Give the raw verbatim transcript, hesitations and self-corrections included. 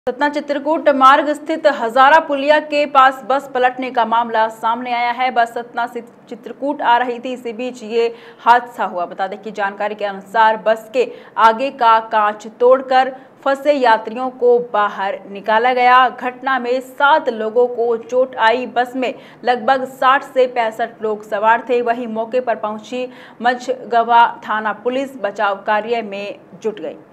सतना चित्रकूट मार्ग स्थित हजारा पुलिया के पास बस पलटने का मामला सामने आया है। बस सतना से चित्रकूट आ रही थी, इसी बीच ये हादसा हुआ। बता दें कि जानकारी के अनुसार बस के आगे का कांच तोड़कर फंसे यात्रियों को बाहर निकाला गया। घटना में सात लोगों को चोट आई। बस में लगभग साठ से पैंसठ लोग सवार थे। वहीं मौके पर पहुंची मझगवां थाना पुलिस बचाव कार्य में जुट गई।